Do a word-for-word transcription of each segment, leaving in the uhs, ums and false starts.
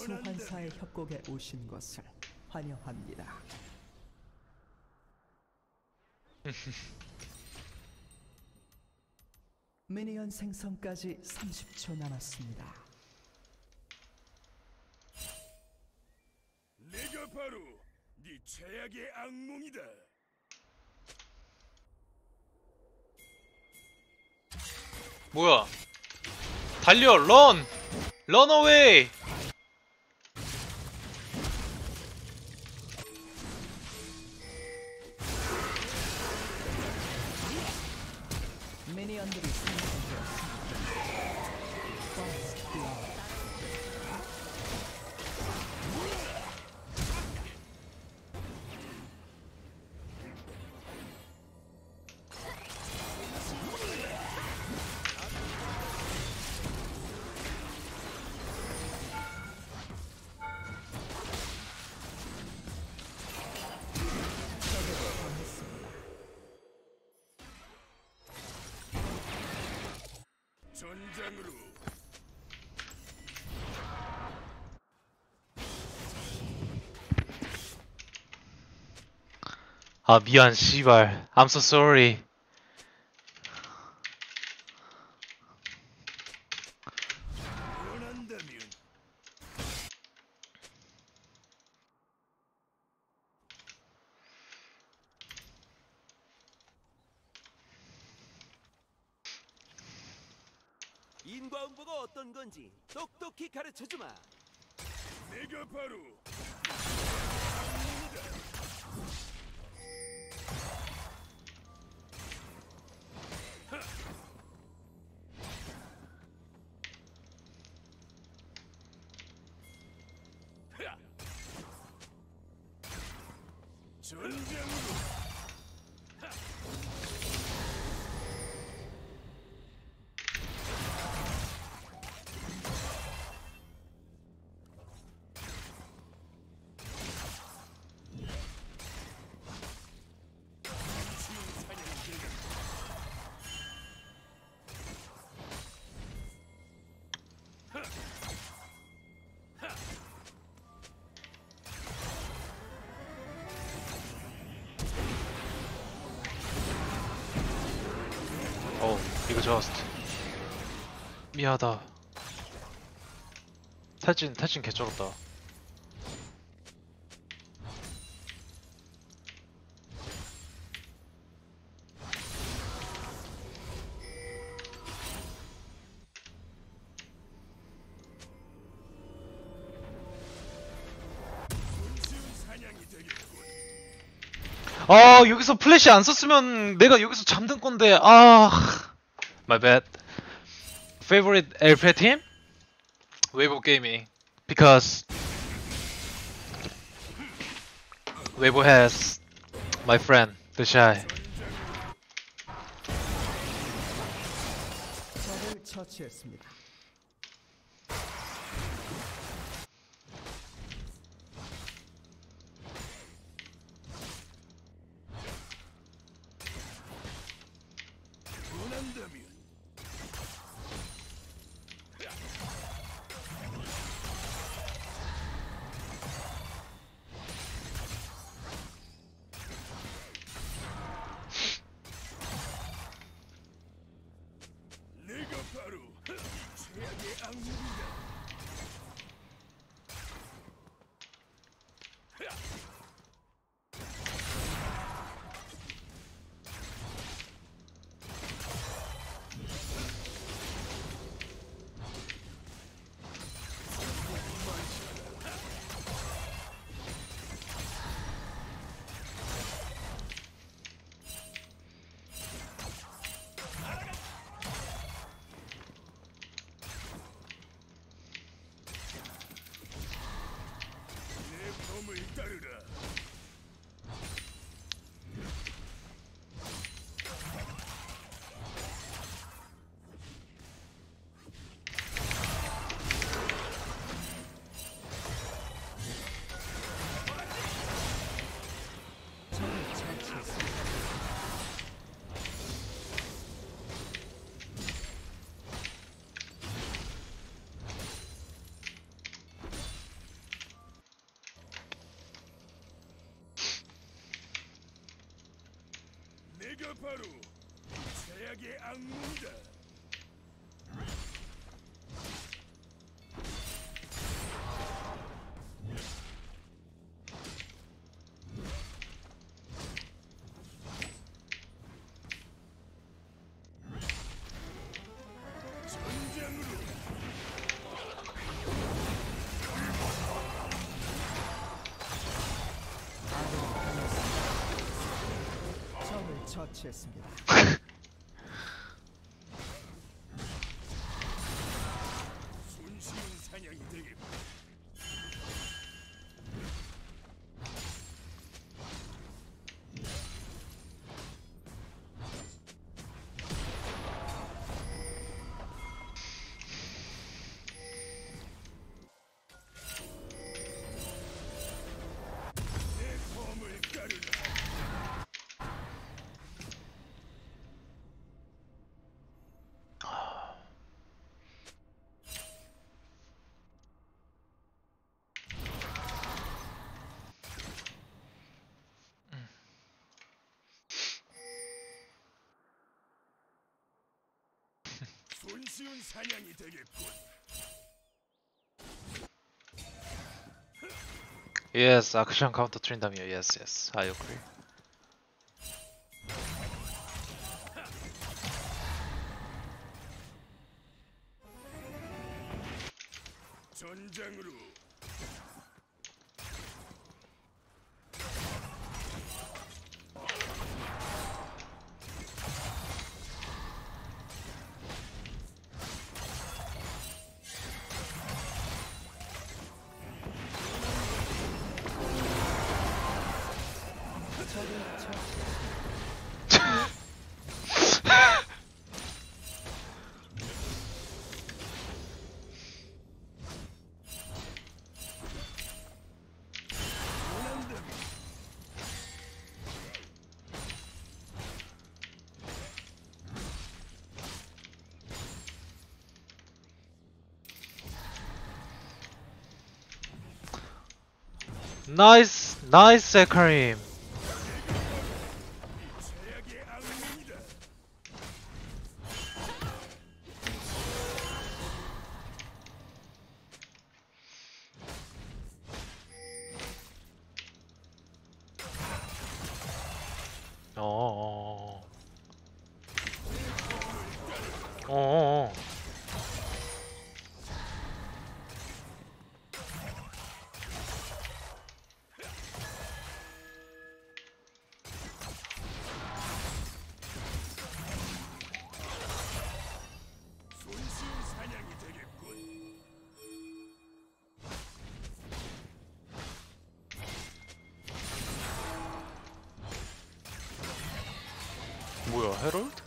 소환사의 협곡에 오신 것을 환영합니다. 미니언 생성까지 삼십 초 남았습니다. 내가 바로 네 최악의 악몽이다. 뭐야? 달려, 런! 런 어웨이! 미니언들이 생성되었습니다. First blood. 전장으로. 아, 미안, 씨발. I'm so sorry. 원한다면 인과응보가 어떤 건지 똑똑히 가르쳐주마. 내가 바로 전장으로. 어, 이거 저스트. 미안하다. 탈진, 탈진 개쩔었다. 아, 여기서 플래시 안 썼으면 내가 여기서 잠든 건데. 아, my bad. Favorite 엘피 team? Weibo Gaming, because Weibo has my friend, the Shy. 적을 처치했습니다. 원한다면 내가 바로 최악의 악몽이다. 내가 바로 최악의 악몽이다. 전장으로. 적을 처치했습니다. 손쉬운 사냥이 되겠군. 내 검을 따르라. 손쉬운 사냥이 되겠군. Yes, action counter 트린다며. Yes, yes, I agree. 전장으로. 적을 처치. Nice, nice, Karim. 최악의 악몽이다. 어. 어. 어. 손쉬운 사냥이 되겠군. 뭐야, 헤럴드?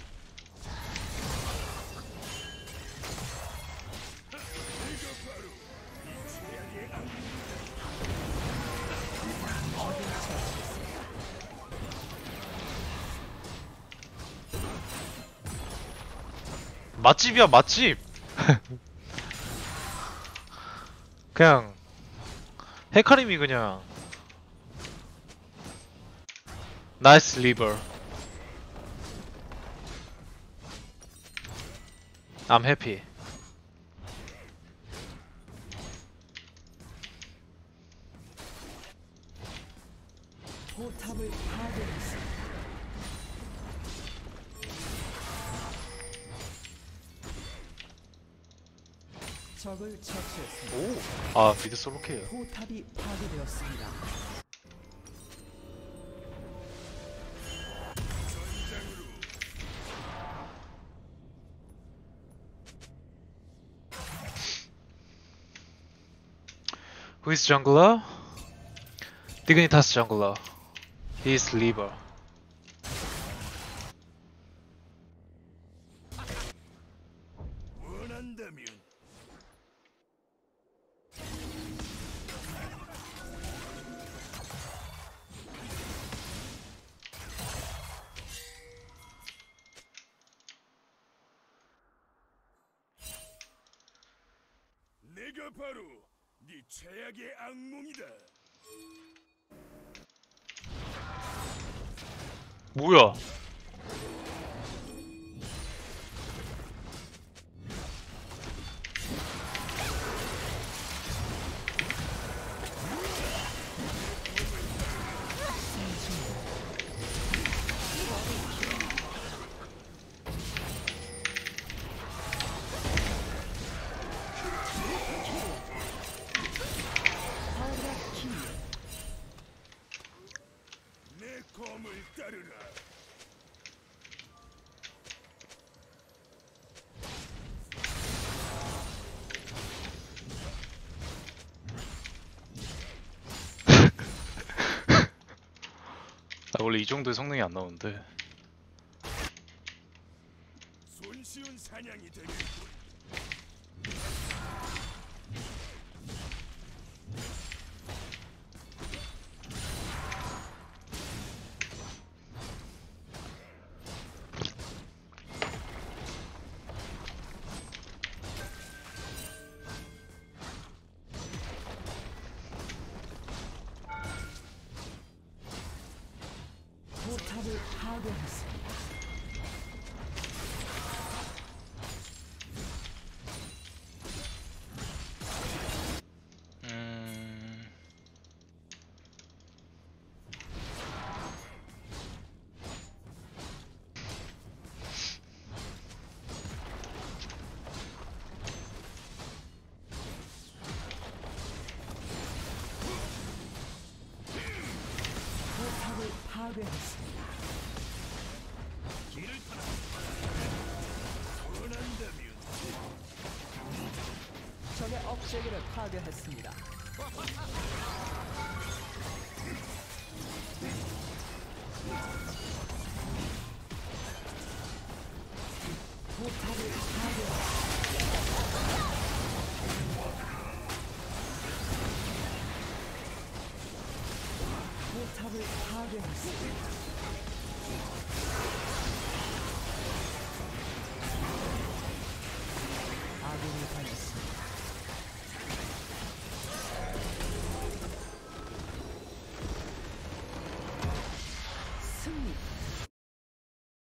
내가 바로 이 최악의 악몽이다. 맛집이야, 맛집. 그냥 헤카림이 그냥 나이스 리버. I'm happy. 포탑을 파괴했습니다. 적을 처치했습니다. 오. 아, 미드 솔로케어. 포탑이 파괴되었습니다. 전장으로. Who is jungler? Dignitas jungler. He is Libra. 원한다면 내가 바로 네 최악의 악몽이다. 뭐야? 아, 원래 이 정도의 성능이 안 나오는데. 손쉬운 사냥이 되겠군. 포탑을 파괴했습니다. 음... 포탑을 파괴했습니다. 길을 타라. 원한다면 적의 억제기를 파괴했습니다. 포탑을 파괴했습니다. 포탑을 파괴했습니다.